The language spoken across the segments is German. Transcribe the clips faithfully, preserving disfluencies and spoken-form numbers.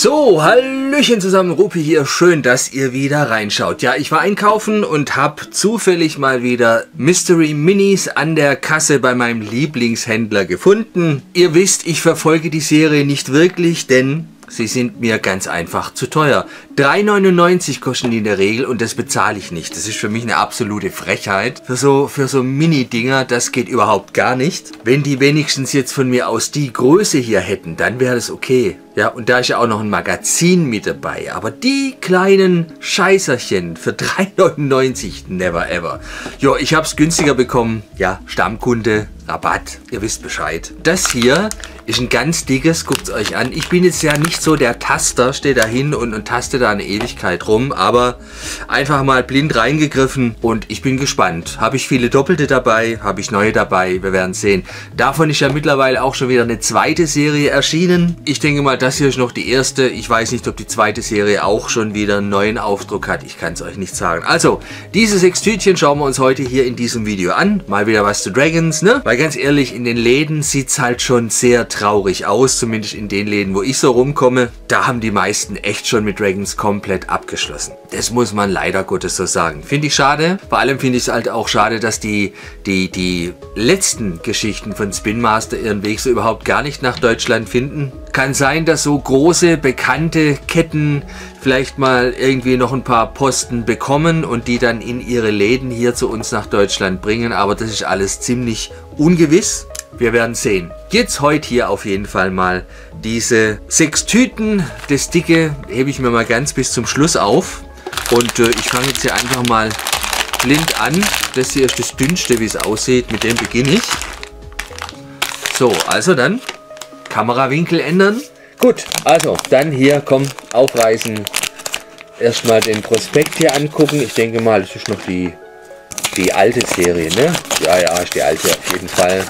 So, hallöchen zusammen, Rupi hier. Schön, dass ihr wieder reinschaut. Ja, ich war einkaufen und habe zufällig mal wieder Mystery Minis an der Kasse bei meinem Lieblingshändler gefunden. Ihr wisst, ich verfolge die Serie nicht wirklich, denn sie sind mir ganz einfach zu teuer. drei neunundneunzig kosten die in der Regel und das bezahle ich nicht. Das ist für mich eine absolute Frechheit. Für so, für so Mini-Dinger, das geht überhaupt gar nicht. Wenn die wenigstens jetzt von mir aus die Größe hier hätten, dann wäre das okay. Ja, und da ist ja auch noch ein Magazin mit dabei. Aber die kleinen Scheißerchen für drei neunundneunzig, never ever. Jo, ich habe es günstiger bekommen. Ja, Stammkunde, Rabatt, ihr wisst Bescheid. Das hier ist ein ganz dickes, guckt es euch an. Ich bin jetzt ja nicht so der Taster, stehe da hin und, und taste da eine Ewigkeit rum. Aber einfach mal blind reingegriffen und ich bin gespannt. Habe ich viele Doppelte dabei, habe ich neue dabei, wir werden sehen. Davon ist ja mittlerweile auch schon wieder eine zweite Serie erschienen. Ich denke mal, das hier ist noch die erste. Ich weiß nicht, ob die zweite Serie auch schon wieder einen neuen Aufdruck hat. Ich kann es euch nicht sagen. Also, diese sechs Tütchen schauen wir uns heute hier in diesem Video an. Mal wieder was zu Dragons, ne? Weil ganz ehrlich, in den Läden sieht es halt schon sehr traurig aus. Zumindest in den Läden, wo ich so rumkomme. Da haben die meisten echt schon mit Dragons komplett abgeschlossen. Das muss man leider Gottes so sagen. Finde ich schade. Vor allem finde ich es halt auch schade, dass die, die, die letzten Geschichten von Spin Master ihren Weg so überhaupt gar nicht nach Deutschland finden. Kann sein, dass so große, bekannte Ketten vielleicht mal irgendwie noch ein paar Posten bekommen und die dann in ihre Läden hier zu uns nach Deutschland bringen. Aber das ist alles ziemlich ungewiss. Wir werden sehen. Jetzt heute hier auf jeden Fall mal diese sechs Tüten. Das dicke hebe ich mir mal ganz bis zum Schluss auf. Und äh, ich fange jetzt hier einfach mal blind an. Das hier ist das dünnste, wie es aussieht. Mit dem beginne ich. So, also dann Kamerawinkel ändern. Gut, also dann hier, komm, aufreißen. Erstmal den Prospekt hier angucken. Ich denke mal, das ist noch die, die alte Serie, ne? Ja, ja, ist die alte auf jeden Fall.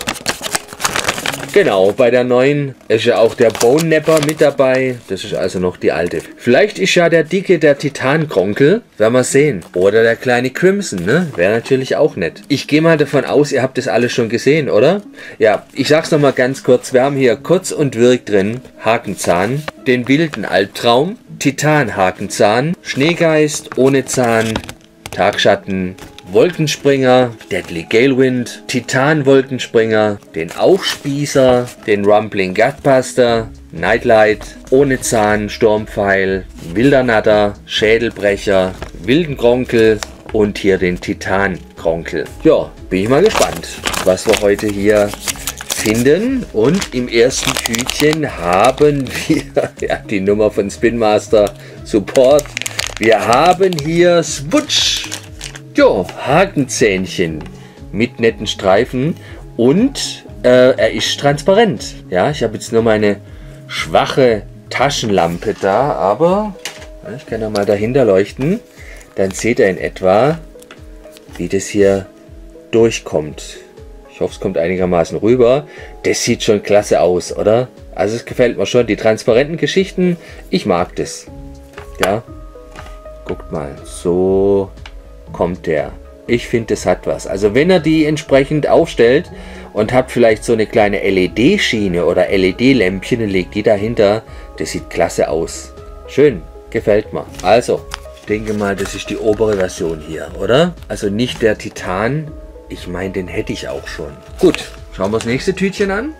Genau, bei der neuen ist ja auch der Bone Napper mit dabei. Das ist also noch die alte. Vielleicht ist ja der dicke, der Titan-Kronkel. Werden wir sehen. Oder der kleine Crimson, ne? Wäre natürlich auch nett. Ich gehe mal davon aus, ihr habt das alles schon gesehen, oder? Ja, ich sag's nochmal ganz kurz. Wir haben hier Kurz und Wirk drin. Hakenzahn. Den wilden Albtraum. Titan-Hakenzahn. Schneegeist ohne Zahn. Tagschatten. Wolkenspringer, Deadly Galewind, Titan-Wolkenspringer, den Aufspießer, den Rumbling Gutbuster, Nightlight, ohne Zahn, Sturmpfeil, Wilder Natter, Schädelbrecher, Wilden Kronkel und hier den Titan-Kronkel. Ja, bin ich mal gespannt, was wir heute hier finden. Und im ersten Tütchen haben wir ja, die Nummer von Spin Master Support. Wir haben hier Swoosh. Jo, Hakenzähnchen mit netten Streifen und äh, er ist transparent. Ja, ich habe jetzt nur meine schwache Taschenlampe da, aber ich kann ja mal dahinter leuchten. Dann seht ihr in etwa, wie das hier durchkommt. Ich hoffe, es kommt einigermaßen rüber. Das sieht schon klasse aus, oder? Also es gefällt mir schon. Die transparenten Geschichten, ich mag das. Ja, guckt mal, so kommt der. Ich finde, das hat was. Also wenn er die entsprechend aufstellt und habt vielleicht so eine kleine L E D-Schiene oder L E D-Lämpchen und legt die dahinter, das sieht klasse aus. Schön, gefällt mir. Also, ich denke mal, das ist die obere Version hier, oder? Also nicht der Titan. Ich meine, den hätte ich auch schon. Gut, schauen wir das nächste Tütchen an.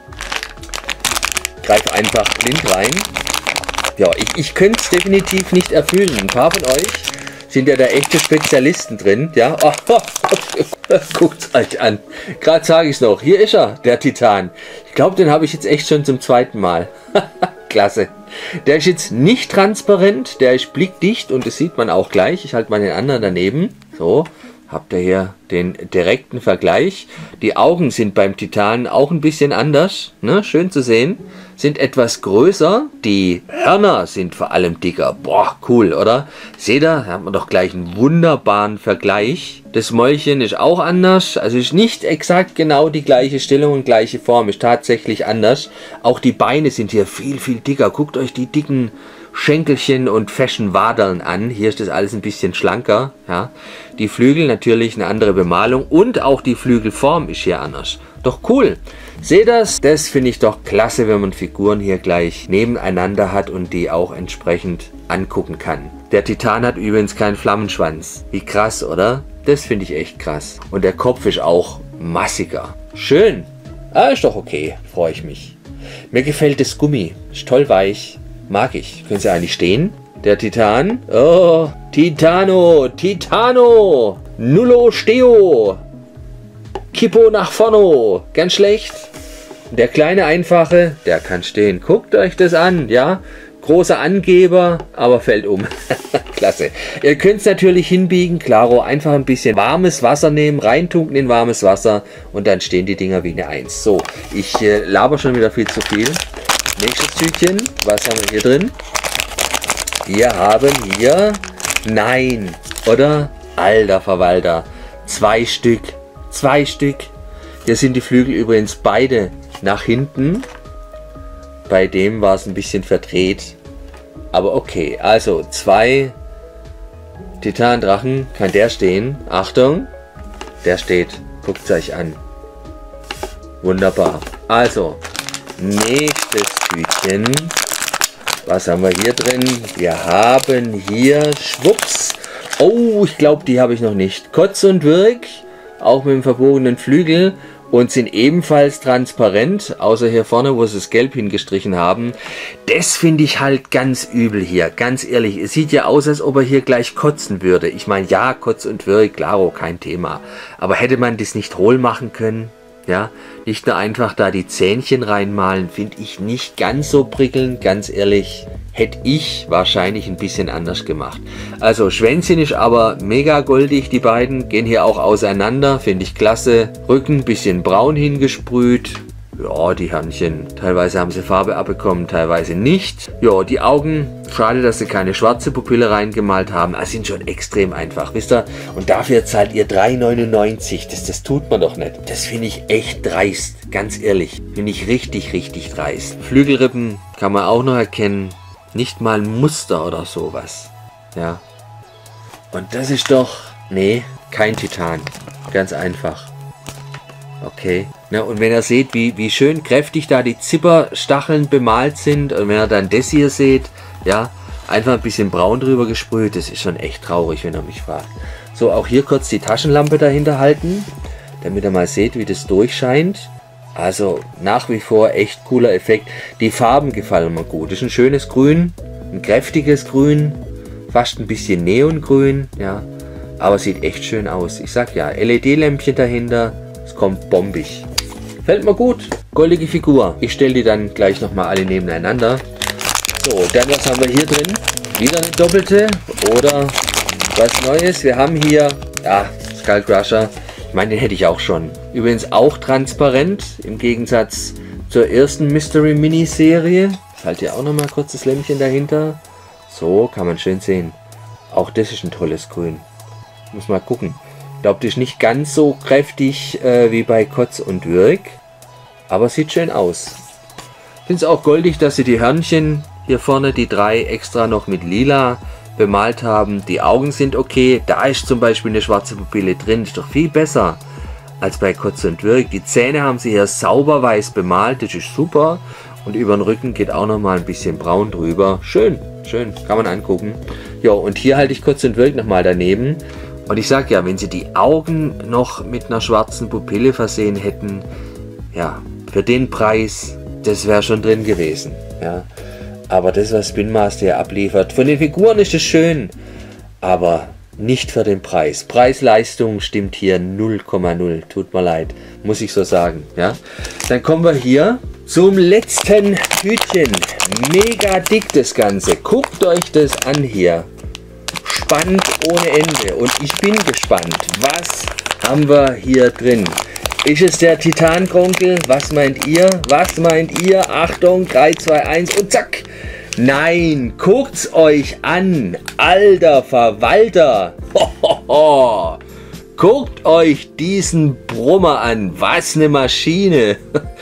Greif einfach blind rein. Ja, ich, ich könnte es definitiv nicht erfüllen. Ein paar von euch sind ja da echte Spezialisten drin, ja. Oh, oh, oh, guckt euch an. Gerade sage ich es noch. Hier ist er, der Titan. Ich glaube, den habe ich jetzt echt schon zum zweiten Mal. Klasse. Der ist jetzt nicht transparent, der ist blickdicht und das sieht man auch gleich. Ich halte mal den anderen daneben. So, habt ihr hier den direkten Vergleich. Die Augen sind beim Titan auch ein bisschen anders, ne? Schön zu sehen. Sind etwas größer. Die Hörner sind vor allem dicker. Boah, cool, oder? Seht ihr, da haben wir doch gleich einen wunderbaren Vergleich. Das Mäulchen ist auch anders. Also ist nicht exakt genau die gleiche Stellung und gleiche Form. Ist tatsächlich anders. Auch die Beine sind hier viel, viel dicker. Guckt euch die dicken Schenkelchen und feschen Wadern an. Hier ist das alles ein bisschen schlanker. Ja. Die Flügel natürlich eine andere Bemalung und auch die Flügelform ist hier anders. Doch cool. Seht das? Das finde ich doch klasse, wenn man Figuren hier gleich nebeneinander hat und die auch entsprechend angucken kann. Der Titan hat übrigens keinen Flammenschwanz. Wie krass, oder? Das finde ich echt krass. Und der Kopf ist auch massiger. Schön. Ah, ist doch okay. Freue ich mich. Mir gefällt das Gummi. Ist toll weich. Mag ich. Können Sie eigentlich stehen? Der Titan. Oh, Titano. Titano. Nullo Steo. Kippo nach vorne. Ganz schlecht. Der kleine Einfache, der kann stehen. Guckt euch das an, ja. Großer Angeber, aber fällt um. Klasse. Ihr könnt es natürlich hinbiegen, klaro. Einfach ein bisschen warmes Wasser nehmen, reintunken in warmes Wasser und dann stehen die Dinger wie eine Eins. So, ich äh, laber schon wieder viel zu viel. Nächstes Tütchen. Was haben wir hier drin? Wir haben hier... Nein, oder? Alter Verwalter. Zwei Stück. Zwei Stück. Hier sind die Flügel übrigens beide nach hinten. Bei dem war es ein bisschen verdreht. Aber okay, also zwei Titan-Drachen. Kann der stehen? Achtung, der steht. Guckt es euch an. Wunderbar. Also, nächstes Tütchen. Was haben wir hier drin? Wir haben hier Schwupps. Oh, ich glaube, die habe ich noch nicht. Kotz und Wirk, auch mit dem verbogenen Flügel. Und sind ebenfalls transparent, außer hier vorne, wo sie das Gelb hingestrichen haben. Das finde ich halt ganz übel hier, ganz ehrlich. Es sieht ja aus, als ob er hier gleich kotzen würde. Ich meine, ja, Kotz und Wirk, klaro, kein Thema. Aber hätte man das nicht hohl machen können? Ja, nicht nur einfach da die Zähnchen reinmalen, finde ich nicht ganz so prickelnd, ganz ehrlich. Hätte ich wahrscheinlich ein bisschen anders gemacht. Also Schwänzchen ist aber mega goldig, die beiden. Gehen hier auch auseinander, finde ich klasse. Rücken bisschen braun hingesprüht. Ja, die Hörnchen. Teilweise haben sie Farbe abbekommen, teilweise nicht. Ja, die Augen. Schade, dass sie keine schwarze Pupille reingemalt haben. Also sind schon extrem einfach, wisst ihr? Und dafür zahlt ihr drei neunundneunzig. Das, das tut man doch nicht. Das finde ich echt dreist. Ganz ehrlich. Finde ich richtig, richtig dreist. Flügelrippen kann man auch noch erkennen. Nicht mal ein Muster oder sowas. Ja. Und das ist doch... Nee, kein Titan. Ganz einfach. Okay. Na, und wenn ihr seht, wie, wie schön kräftig da die Zipperstacheln bemalt sind, und wenn ihr dann das hier seht, ja, einfach ein bisschen braun drüber gesprüht, das ist schon echt traurig, wenn ihr mich fragt. So, auch hier kurz die Taschenlampe dahinter halten, damit ihr mal seht, wie das durchscheint. Also nach wie vor echt cooler Effekt. Die Farben gefallen mir gut. Das ist ein schönes Grün, ein kräftiges Grün, fast ein bisschen Neongrün, ja, aber sieht echt schön aus. Ich sag ja, L E D-Lämpchen dahinter, es kommt bombig. Fällt mir gut. Goldige Figur. Ich stelle die dann gleich nochmal alle nebeneinander. So, dann was haben wir hier drin? Wieder eine doppelte oder was Neues. Wir haben hier, ja, Skull Crusher. Ich meine, den hätte ich auch schon. Übrigens auch transparent, im Gegensatz zur ersten Mystery Miniserie. Ich halte hier auch nochmal kurz das Lämpchen dahinter. So, kann man schön sehen. Auch das ist ein tolles Grün. Muss mal gucken. Ich glaube, das ist nicht ganz so kräftig äh, wie bei Kotz und Wirk. Aber sieht schön aus. Ich finde es auch goldig, dass sie die Hörnchen hier vorne, die drei, extra noch mit lila bemalt haben. Die Augen sind okay. Da ist zum Beispiel eine schwarze Pupille drin. Ist doch viel besser als bei Kotz und Wirk. Die Zähne haben sie hier sauber weiß bemalt. Das ist super. Und über den Rücken geht auch noch mal ein bisschen braun drüber. Schön, schön. Kann man angucken. Ja, und hier halte ich Kotz und Wirk nochmal daneben. Und ich sag ja, wenn sie die Augen noch mit einer schwarzen Pupille versehen hätten, ja, für den Preis, das wäre schon drin gewesen. Ja. Aber das, was Spin Master hier abliefert, von den Figuren ist es schön, aber nicht für den Preis. Preis-Leistung stimmt hier null Komma null. Tut mir leid, muss ich so sagen. Ja. Dann kommen wir hier zum letzten Tütchen. Mega dick das Ganze. Guckt euch das an hier. Spannend ohne Ende. Und ich bin gespannt. Was haben wir hier drin? Ist es der Titan-Kronkel? Was meint ihr? Was meint ihr? Achtung, drei, zwei, eins und zack! Nein, guckt's euch an! Alter Verwalter! Ho, ho, ho. Guckt euch diesen Brummer an! Was eine Maschine!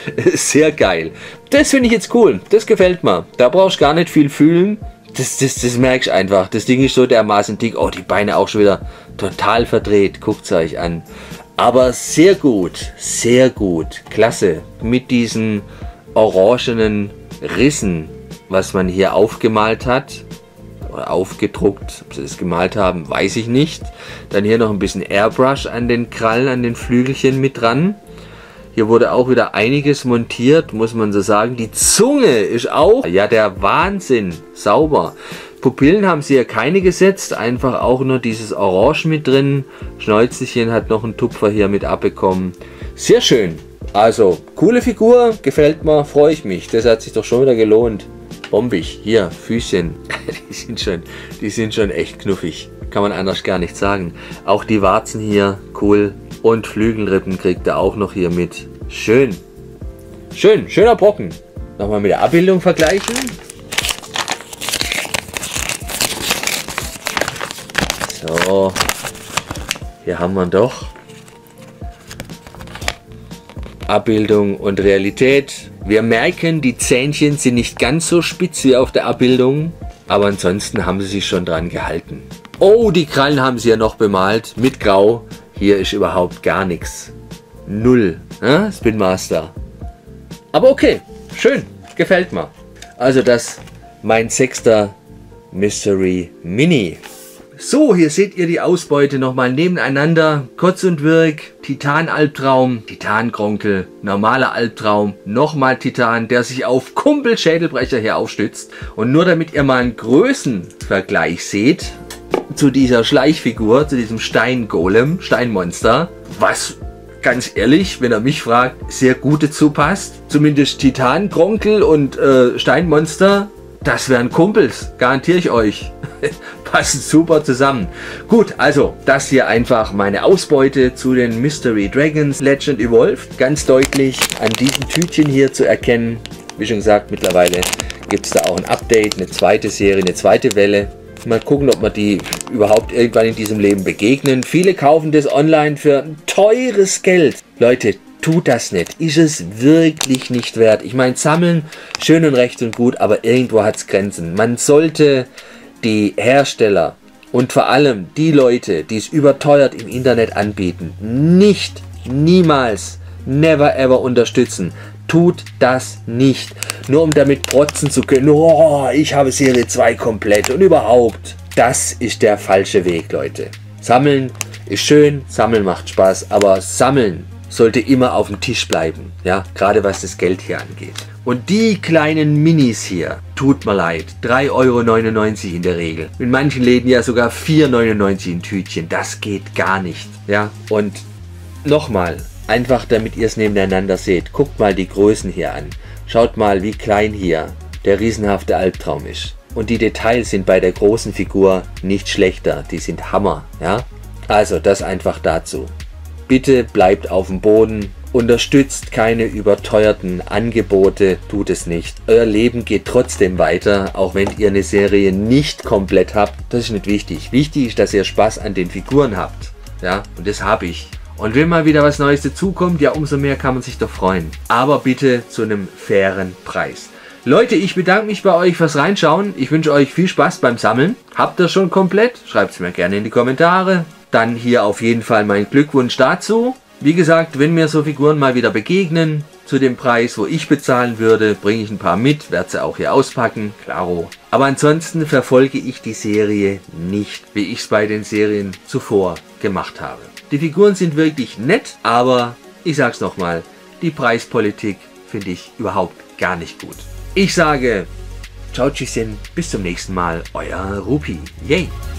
Sehr geil. Das finde ich jetzt cool. Das gefällt mir. Da brauchst du gar nicht viel fühlen. Das, das, das merkst du einfach. Das Ding ist so dermaßen dick. Oh, die Beine auch schon wieder total verdreht. Guckt es euch an. Aber sehr gut, sehr gut, klasse. Mit diesen orangenen Rissen, was man hier aufgemalt hat. Oder aufgedruckt, ob sie das gemalt haben, weiß ich nicht. Dann hier noch ein bisschen Airbrush an den Krallen, an den Flügelchen mit dran. Hier wurde auch wieder einiges montiert, muss man so sagen. Die Zunge ist auch, ja, der Wahnsinn, sauber. Pupillen haben sie ja keine gesetzt, einfach auch nur dieses Orange mit drin. Schnäuzelchen hat noch einen Tupfer hier mit abbekommen. Sehr schön. Also, coole Figur, gefällt mir, freue ich mich. Das hat sich doch schon wieder gelohnt. Bombig. Hier, Füßchen. Die sind schon, die sind schon echt knuffig. Kann man anders gar nicht sagen. Auch die Warzen hier, cool. Und Flügelrippen kriegt er auch noch hier mit. Schön. Schön, schöner Brocken. Nochmal mit der Abbildung vergleichen. So. Hier haben wir doch Abbildung und Realität. Wir merken, die Zähnchen sind nicht ganz so spitz wie auf der Abbildung. Aber ansonsten haben sie sich schon dran gehalten. Oh, die Krallen haben sie ja noch bemalt mit Grau. Hier ist überhaupt gar nichts. Null. Ja, Spin Master. Aber okay, schön. Gefällt mir. Also das mein sechster Mystery Mini. So, hier seht ihr die Ausbeute nochmal nebeneinander. Kurz und Wirk, Titan-Albtraum, Titan-Kronkel, normaler Albtraum, nochmal Titan, der sich auf Kumpel-Schädelbrecher hier aufstützt. Und nur damit ihr mal einen Größenvergleich seht zu dieser Schleichfigur, zu diesem Steingolem, Steinmonster, was ganz ehrlich, wenn er mich fragt, sehr gut dazu passt. Zumindest Titan-Kronkel und äh, Steinmonster, das wären Kumpels, garantiere ich euch. Passen super zusammen. Gut, also das hier einfach meine Ausbeute zu den Mystery Dragons Legend Evolved. Ganz deutlich an diesem Tütchen hier zu erkennen. Wie schon gesagt, mittlerweile gibt es da auch ein Update, eine zweite Serie, eine zweite Welle. Mal gucken, ob wir die überhaupt irgendwann in diesem Leben begegnen. Viele kaufen das online für ein teures Geld. Leute, tut das nicht. Ist es wirklich nicht wert. Ich meine, sammeln, schön und recht und gut, aber irgendwo hat es Grenzen. Man sollte die Hersteller und vor allem die Leute, die es überteuert im Internet anbieten, nicht, niemals, never ever unterstützen. Tut das nicht. Nur um damit protzen zu können, oh, ich habe Serie zwei komplett und überhaupt. Das ist der falsche Weg, Leute. Sammeln ist schön, sammeln macht Spaß, aber sammeln sollte immer auf dem Tisch bleiben. Ja, gerade was das Geld hier angeht. Und die kleinen Minis hier, tut mir leid, drei Euro neunundneunzig in der Regel. In manchen Läden ja sogar vier Euro neunundneunzig ein Tütchen. Das geht gar nicht. Ja, und nochmal, einfach damit ihr es nebeneinander seht, guckt mal die Größen hier an. Schaut mal, wie klein hier der riesenhafte Albtraum ist. Und die Details sind bei der großen Figur nicht schlechter. Die sind Hammer. Ja, also das einfach dazu. Bitte bleibt auf dem Boden. Unterstützt keine überteuerten Angebote, tut es nicht. Euer Leben geht trotzdem weiter, auch wenn ihr eine Serie nicht komplett habt. Das ist nicht wichtig. Wichtig ist, dass ihr Spaß an den Figuren habt. Ja, und das habe ich. Und wenn mal wieder was Neues dazukommt, ja, umso mehr kann man sich doch freuen. Aber bitte zu einem fairen Preis. Leute, ich bedanke mich bei euch fürs Reinschauen. Ich wünsche euch viel Spaß beim Sammeln. Habt ihr schon komplett? Schreibt es mir gerne in die Kommentare. Dann hier auf jeden Fall mein Glückwunsch dazu. Wie gesagt, wenn mir so Figuren mal wieder begegnen, zu dem Preis, wo ich bezahlen würde, bringe ich ein paar mit, werde sie auch hier auspacken, klaro. Aber ansonsten verfolge ich die Serie nicht, wie ich es bei den Serien zuvor gemacht habe. Die Figuren sind wirklich nett, aber ich sag's nochmal, die Preispolitik finde ich überhaupt gar nicht gut. Ich sage, ciao, tschüsschen, bis zum nächsten Mal, euer Rupi. Yay!